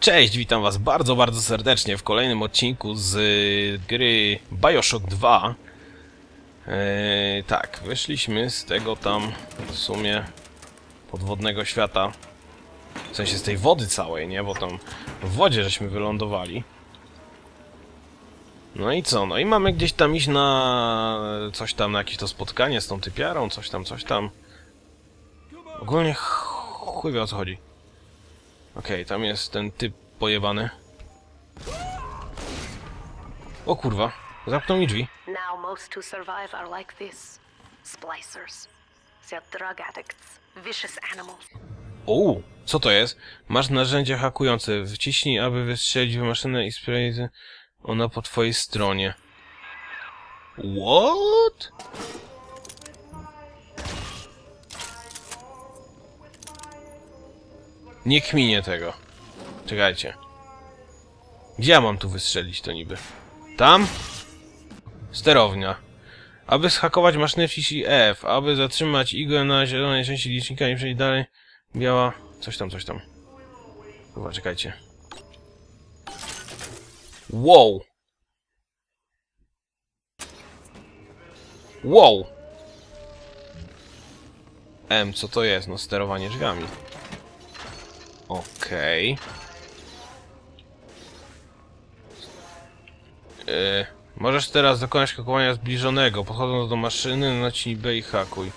Cześć, witam was bardzo, bardzo serdecznie w kolejnym odcinku z gry BioShock 2. Tak, wyszliśmy z tego tam w sumie podwodnego świata. W sensie z tej wody całej, nie? Bo tam w wodzie żeśmy wylądowali. No i co? No i mamy gdzieś tam iść na coś tam, na jakieś to spotkanie z tą typiarą, coś tam, coś tam. Ogólnie chuj wie o co chodzi. Okej, tam jest ten typ pojebany. O kurwa, zamknął mi drzwi. Now most who survive are like this. Splicers. They're drug addicts. Vicious animals. O, co to jest? Masz narzędzie hakujące. Wciśnij, aby wystrzelić w maszynę i sprawdź ona po twojej stronie. What? Nie kminię tego. Czekajcie. Gdzie ja mam tu wystrzelić to niby? Tam? Sterownia. Aby zhakować maszynę, wciśnij F. Aby zatrzymać igłę na zielonej części licznika i przejść dalej. Biała... Coś tam, coś tam. Chyba, czekajcie. Wow! Wow! M, co to jest? No, sterowanie drzwiami. Okej. Możesz teraz dokonać hakowania zbliżonego. Podchodząc do maszyny, naciśnij B i hakuj.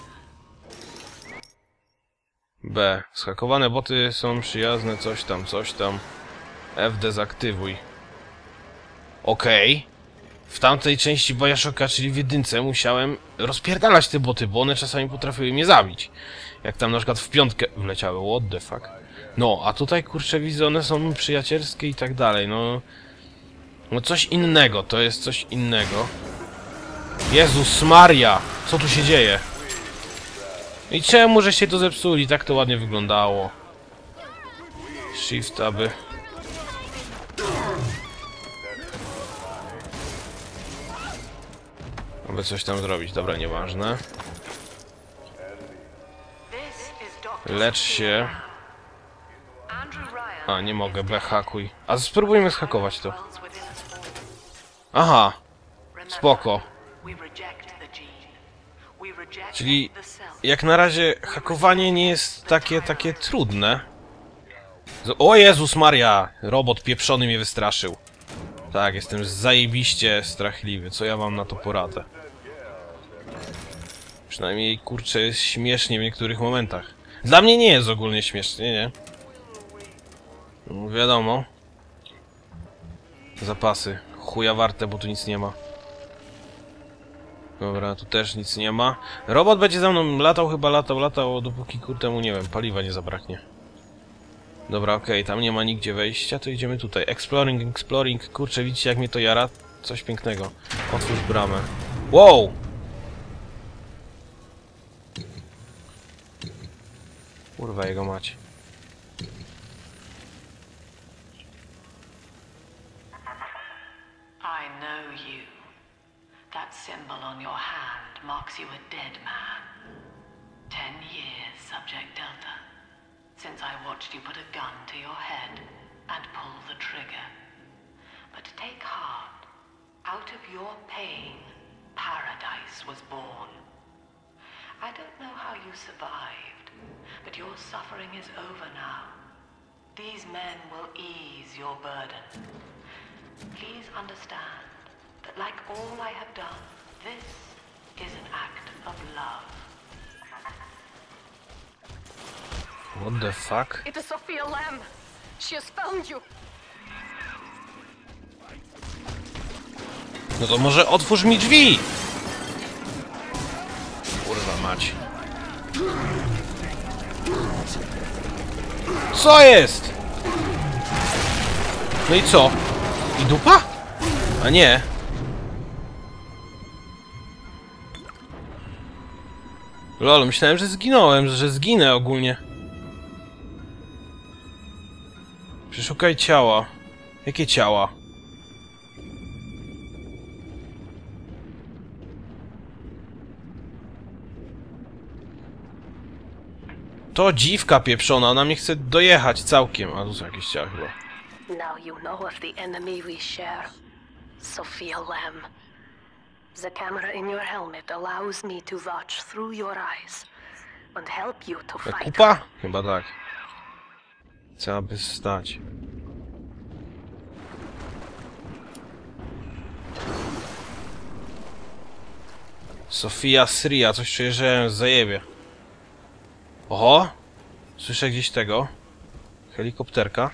B. Zhakowane boty są przyjazne, coś tam, coś tam. F dezaktywuj. Okej. W tamtej części BioShocka, czyli w jedynce, musiałem rozpierdalać te boty, bo one czasami potrafiły mnie zabić. Jak tam na przykład w piątkę wleciały, what the fuck. No, a tutaj, kurczę, widzę, one są przyjacielskie i tak dalej, no... No coś innego, to jest coś innego. Jezus Maria! Co tu się dzieje? I czemu żeście to zepsuli? Tak to ładnie wyglądało. Shift, aby... Aby coś tam zrobić. Dobra, nieważne. Lecz się... A, nie mogę, B hakuj. A spróbujmy zhakować to. Aha! Spoko. Czyli jak na razie hakowanie nie jest takie trudne. O Jezus Maria! Robot pieprzony mnie wystraszył. Tak, jestem zajebiście strachliwy. Co ja mam na to poradę? Przynajmniej, kurczę, jest śmiesznie w niektórych momentach. Dla mnie nie jest ogólnie śmiesznie, nie? No, wiadomo. Zapasy. Chuja warte, bo tu nic nie ma. Dobra, tu też nic nie ma. Robot będzie za mną latał, chyba latał, dopóki kurde mu, nie wiem, paliwa nie zabraknie. Dobra, okej, tam nie ma nigdzie wejścia, to idziemy tutaj. Exploring, kurczę, widzicie jak mnie to jara? Coś pięknego. Otwórz bramę. Wow! Kurwa jego mać. I know you. That symbol on your hand marks you a dead man. 10 years, Subject Delta, since I watched you put a gun to your head and pull the trigger. But take heart. Out of your pain, paradise was born. I don't know how you survived, but your suffering is over now. These men will ease your burden. Please understand that like all I have done, this is an act of love. What the fuck? It is Sophia Lamb. She has found you. No to może otwórz mi drzwi! Kurwa mać. Co jest? No i co? I dupa? A nie. Lol, myślałem, że zginąłem, że zginę ogólnie. Przeszukaj ciała. Jakie ciała? To dziwka pieprzona, ona mnie chce dojechać całkiem. A tu są jakieś ciała chyba. Now you know of the enemy we share. Sophia Lamb. The camera in your helmet allows me to watch through your eyes and help you to fight. Kupa? Chyba tak. Chciałaby stać. Sofia Sria, coś czuję, że zajebie. Oho! Słyszę gdzieś tego. Helikopterka.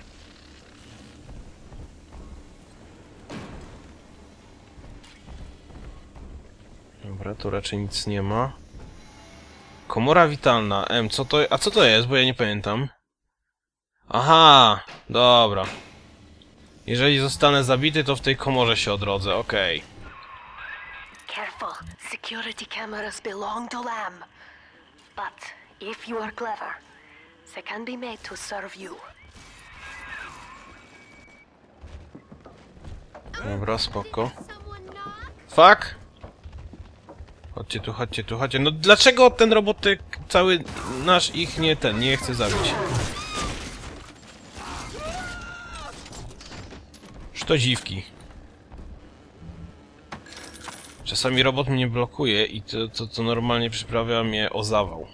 Dobra, tu raczej nic nie ma. Komora witalna. Co to... A co to jest? Bo ja nie pamiętam. Aha! Dobra. Jeżeli zostanę zabity, to w tej komorze się odrodzę. Okej. Careful. Security cameras belong to Lamb. But if you are clever, they can be made to serve you. Dobra, spoko. Fuck! Chodźcie tu, chodźcie tu, chodźcie. No dlaczego ten robotek cały nasz ich nie chce zabić? To dziwki. Czasami robot mnie blokuje i to normalnie przyprawia mnie o zawał.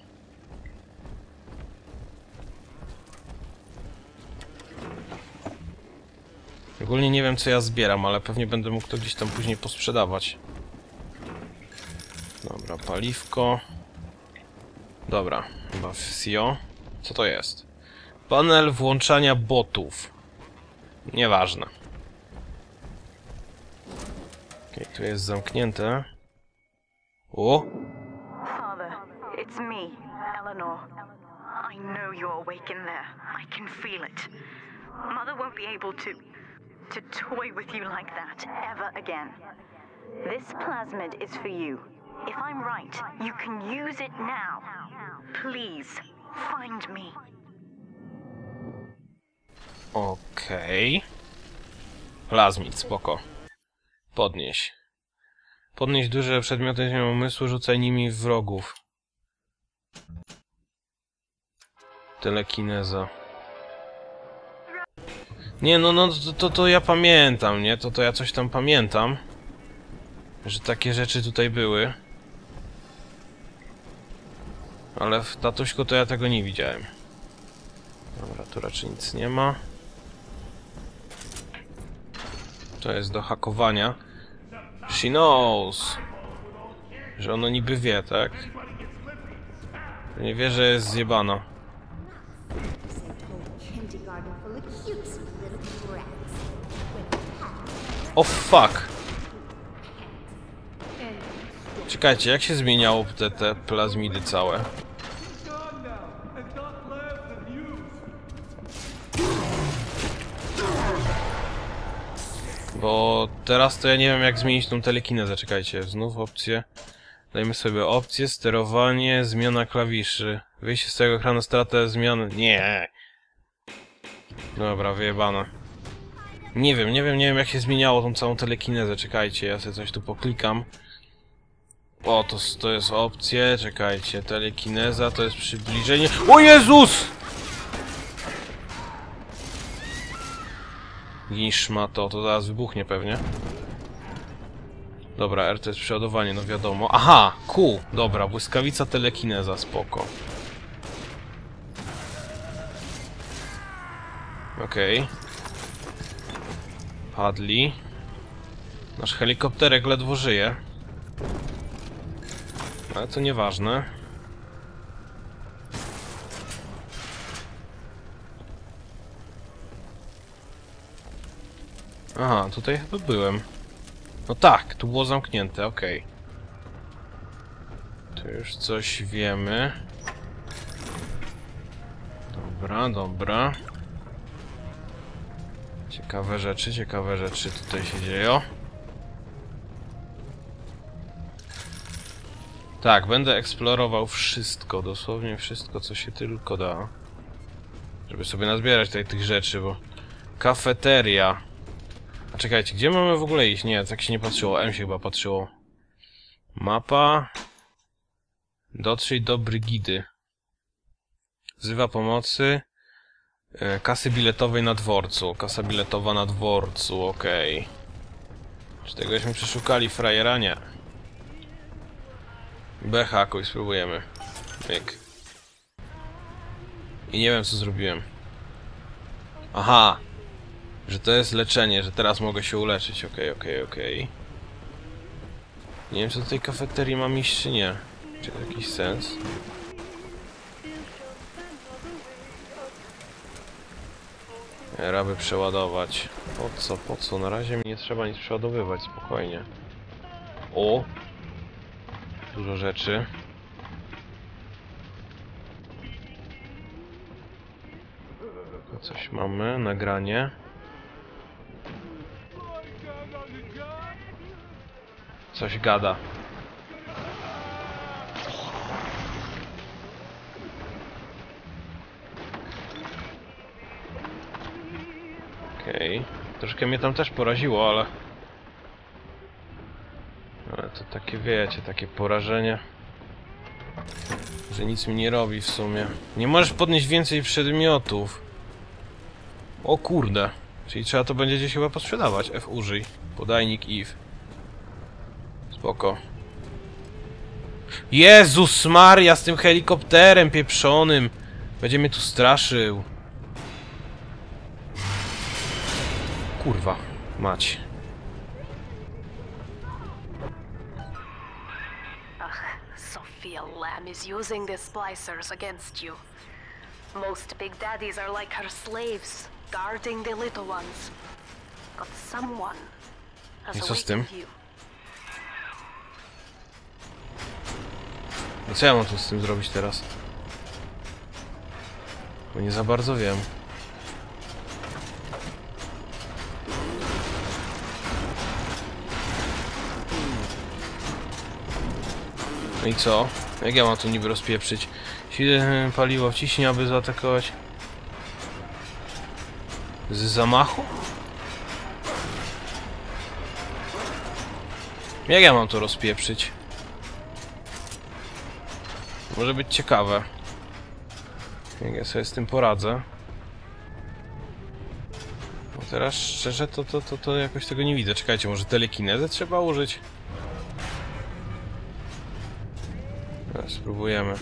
Ogólnie nie wiem co ja zbieram, ale pewnie będę mógł to gdzieś tam później posprzedawać. Dobra, paliwko. Dobra, chyba FCO. Co to jest? Panel włączania botów. Nieważne. Okej, tu jest zamknięte. O! Father, it's me, Eleanor. I know you're awake in there. I can feel it. Mother won't be able to toy with you like that ever again. This plasmid is for you. If I'm right, you can use it now. Please, find me. Okej. Plazmid, spoko. Podnieś. Podnieś duże przedmioty z umysłu, rzucaj nimi w wrogów. Telekineza. Nie, no to ja pamiętam, nie? To ja coś tam pamiętam. Że takie rzeczy tutaj były. Ale w tatuśku to ja tego nie widziałem. Dobra, tu raczej nic nie ma. To jest do hakowania. She knows. Że ono niby wie, tak? Nie wie, że jest zjebana. O fuck! Czekajcie, jak się zmieniało te plazmidy całe? Bo teraz to ja nie wiem jak zmienić tą telekinezę, czekajcie, znów opcje. Dajmy sobie opcję, sterowanie, zmiana klawiszy. Wyjście z tego ekranu, stratę zmiany. Nie! Dobra, wyjebane. Nie wiem jak się zmieniało tą całą telekinezę, czekajcie, ja sobie coś tu poklikam. O, to jest opcje, czekajcie, telekineza, to jest przybliżenie. O Jezus! Niż ma to zaraz wybuchnie pewnie. Dobra, R to jest przeładowanie, no wiadomo. Aha, Q, dobra, błyskawica telekineza, spoko. Okej. Padli. Nasz helikopterek ledwo żyje. Ale to nieważne. Aha, tutaj chyba byłem. No tak, tu było zamknięte, okej. Tu już coś wiemy. Dobra, dobra. Ciekawe rzeczy tutaj się dzieją. Tak, będę eksplorował wszystko, dosłownie wszystko, co się tylko da. Żeby sobie nazbierać tutaj tych rzeczy, bo... Kafeteria. A czekajcie, gdzie mamy w ogóle iść? Nie, tak się nie patrzyło, M się chyba patrzyło. Mapa. Dotrzyj do Brygidy. Wzywa pomocy. Kasy biletowej na dworcu. Kasa biletowa na dworcu, okej. Czy tegośmy przeszukali frajera? Nie. Hakuj, spróbujemy. Myk. I nie wiem, co zrobiłem. Aha! Że to jest leczenie, że teraz mogę się uleczyć. Okej. Nie wiem, czy do tej kafeterii mam iść, czy nie. Czy to jakiś sens? Raby przeładować. Po co? Na razie mi nie trzeba nic przeładowywać, spokojnie. O! Dużo rzeczy. Tu coś mamy, nagranie. Coś gada. Okej. Troszkę mnie tam też poraziło, ale to takie, wiecie, takie porażenie, że nic mi nie robi w sumie. Nie możesz podnieść więcej przedmiotów. O kurde. Czyli trzeba to będzie gdzieś chyba posprzedawać. F użyj. Podajnik Eve. Spoko. Jezus Maria, z tym helikopterem pieprzonym. Będzie mnie tu straszył. Kurwa, mać. Sophia Lamb is using the splicers against you. Most big daddies are like her slaves, guarding the little ones. But someone has I co z tym? awakened you. No co ja mam tu z tym zrobić teraz? Bo nie za bardzo wiem. No i co? Jak ja mam to niby rozpieprzyć? Paliwo wciśnie, aby zaatakować. Z zamachu? Jak ja mam to rozpieprzyć? Może być ciekawe. Jak ja sobie z tym poradzę. Bo teraz szczerze to jakoś tego nie widzę. Czekajcie, może telekinezę trzeba użyć? Spróbujemy.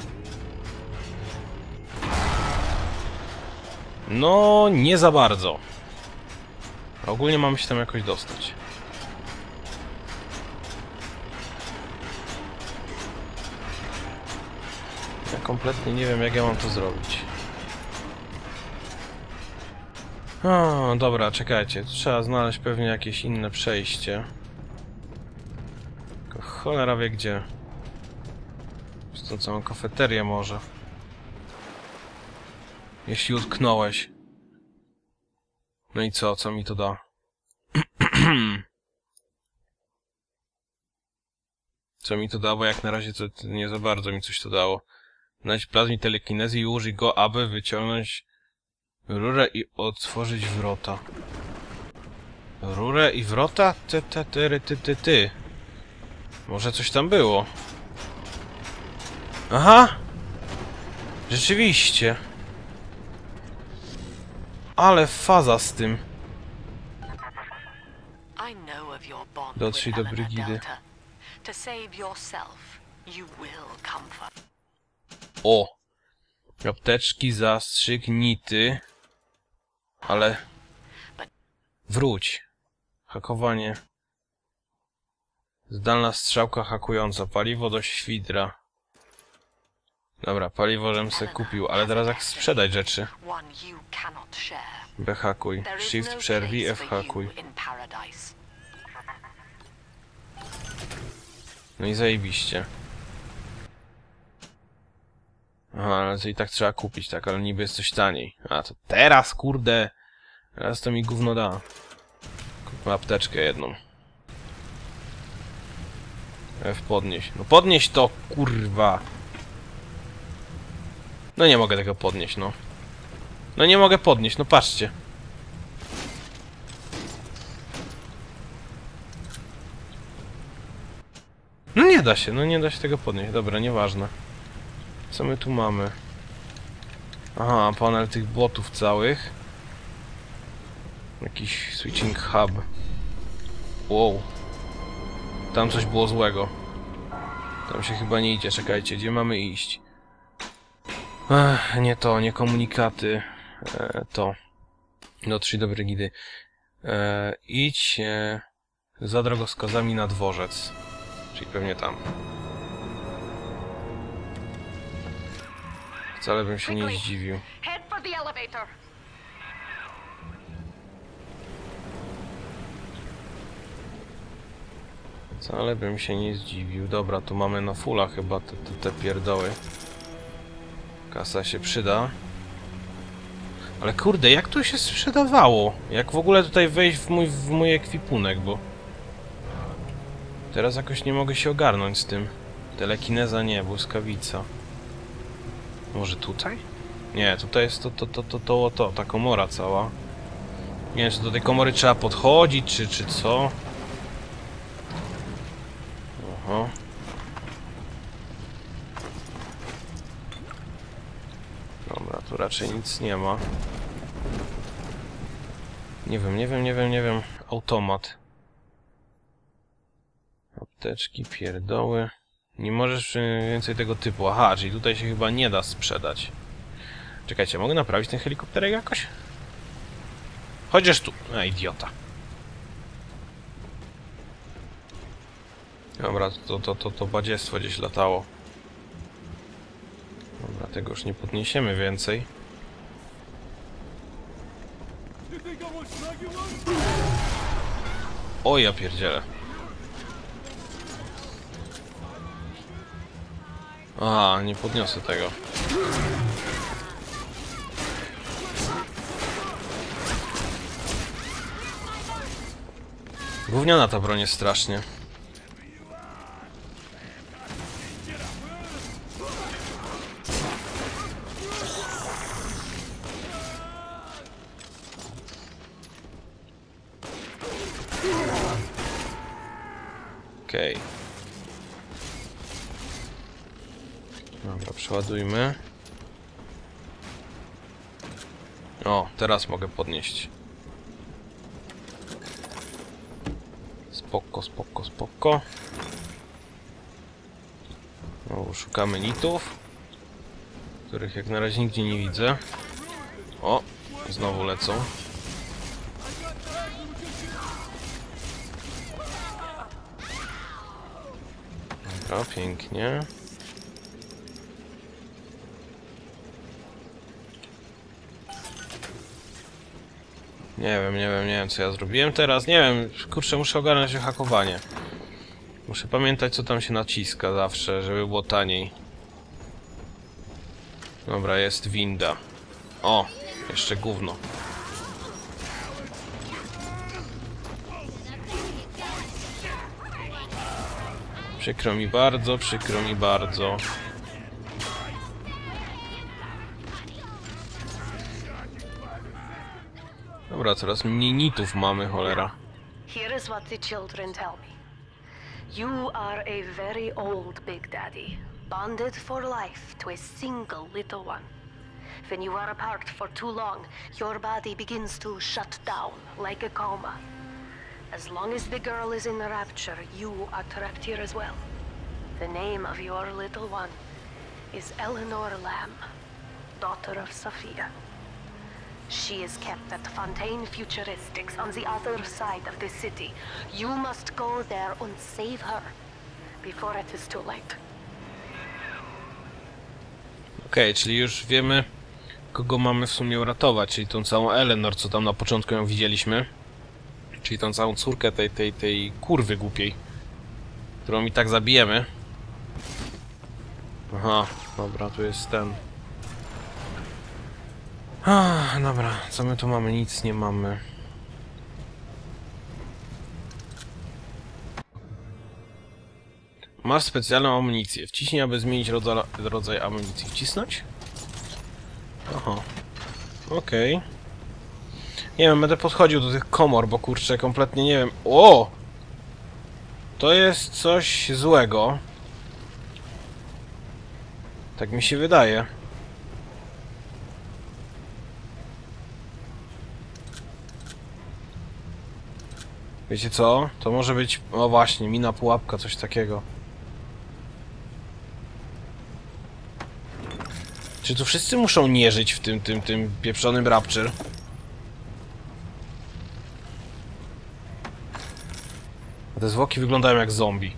No, nie za bardzo. A ogólnie mamy się tam jakoś dostać. Ja kompletnie nie wiem, jak ja mam to zrobić. O, dobra, czekajcie. Trzeba znaleźć pewnie jakieś inne przejście. Tylko cholera wie gdzie. Przez tą całą kafeterię może. Jeśli utknąłeś. No i co? Co mi to da? Co mi to da? Bo jak na razie to nie za bardzo mi coś to dało. Znajdź plazmie telekinezy i użyj go, aby wyciągnąć rurę i otworzyć wrota. Rurę i wrota? Ty. Może coś tam było. Aha! Rzeczywiście. Ale faza z tym. Dotrzyj do Brygidy. O! Apteczki, zastrzyk, nity. Ale... Wróć. Hakowanie. Zdalna strzałka hakująca. Paliwo do świdra. Dobra, paliwo żem se kupił, ale teraz jak sprzedać rzeczy? B hakuj. Shift przerwij, F hakuj. No i zajebiście. Aha, ale to i tak trzeba kupić, tak, ale niby jest coś taniej. A to teraz, kurde! Teraz to mi gówno da. Kupmy apteczkę jedną. F podnieś. No podnieś to, kurwa! No nie mogę tego podnieść, no. No nie mogę podnieść, no patrzcie. No nie da się tego podnieść. Dobra, nieważne. Co my tu mamy? Aha, panel tych botów całych. Jakiś switching hub. Wow. Tam coś było złego. Tam się chyba nie idzie, czekajcie, gdzie mamy iść? Nie to, nie komunikaty. To. Dotrzyj do Brygidy. Idź za drogowskazami na dworzec. Czyli pewnie tam. Wcale bym się nie zdziwił. Head for the elevator. Wcale bym się nie zdziwił. Dobra, tu mamy na fulla chyba te pierdoły. Kasa się przyda. Ale kurde, jak to się sprzedawało? Jak w ogóle tutaj wejść w mój ekwipunek, bo... Teraz jakoś nie mogę się ogarnąć z tym. Telekineza nie, błyskawica. Może tutaj? Nie, tutaj jest ta komora cała. Nie wiem, czy do tej komory trzeba podchodzić, czy co? Oho. Dobra, tu raczej nic nie ma. Nie wiem. Automat. Apteczki, pierdoły. Nie możesz więcej tego typu. Aha, czyli tutaj się chyba nie da sprzedać. Czekajcie, mogę naprawić ten helikopterek jakoś? Chociaż tu. A, idiota. Dobra, to badziestwo gdzieś latało. Dobra, tego już nie podniesiemy więcej. O, ja pierdzielę. A, nie podniosę tego. Gówniana ta broń jest strasznie. Okej. Dobra, przeładujmy. O, teraz mogę podnieść. Spoko. No, szukamy nitów, których jak na razie nigdzie nie widzę. O, znowu lecą. Dobra, pięknie. Nie wiem co ja zrobiłem teraz. Nie wiem, kurczę, muszę ogarnąć hakowanie. Muszę pamiętać, co tam się naciska zawsze, żeby było taniej. Dobra, jest winda. O, jeszcze gówno. Przykro mi bardzo. Dobra, coraz mniej nitów mamy, cholera. Here is what the children tell me. You are a very old Big Daddy, bonded for life to a single little one. When you are apart for too long, your body begins to shut down like a coma. As long as the girl is in the rapture, you are trapped here as well. The name of your little one is Eleanor Lamb, daughter of Sophia. She is kept at Fontaine Futuristics on the other side of the city. You must go there and save her before it is too late. Okej, czyli już wiemy, kogo mamy w sumie uratować, czyli tą całą Eleanor, co tam na początku ją widzieliśmy. Czyli tą całą córkę tej kurwy głupiej, którą i tak zabijemy. Aha, dobra, tu jest ten. Dobra, co my tu mamy? Nic nie mamy. Masz specjalną amunicję. Wciśnij, aby zmienić rodzaj amunicji. Wcisnąć? Aha. Okej. Nie wiem, będę podchodził do tych komor, bo kurczę, kompletnie nie wiem. O! To jest coś złego. Tak mi się wydaje. Wiecie co? To może być... O właśnie, mina pułapka, coś takiego. Czy tu wszyscy muszą nie żyć w tym pieprzonym Rapture? Te zwłoki wyglądają jak zombie.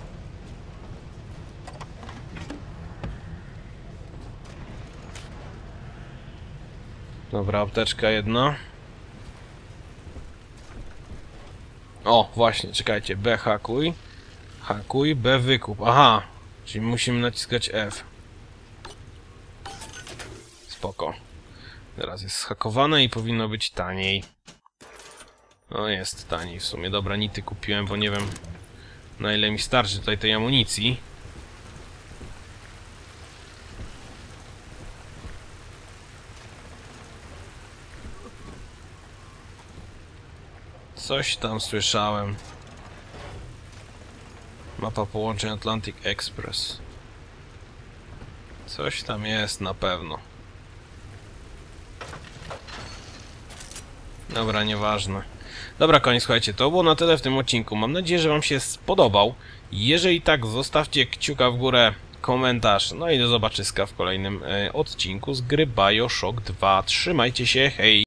Dobra, apteczka jedna. O, właśnie, czekajcie. B hakuj. Hakuj, B wykup. Aha, czyli musimy naciskać F. Spoko. Teraz jest zhakowane i powinno być taniej. No jest taniej w sumie. Dobra, nity kupiłem, bo nie wiem na ile mi starczy tutaj tej amunicji. Coś tam słyszałem. Mapa połączeń Atlantic Express. Coś tam jest na pewno. Dobra, nieważne. Dobra, koniec, słuchajcie, to było na tyle w tym odcinku. Mam nadzieję, że wam się spodobał. Jeżeli tak, zostawcie kciuka w górę, komentarz. No i do zobaczyska w kolejnym odcinku z gry BioShock 2. Trzymajcie się, hej!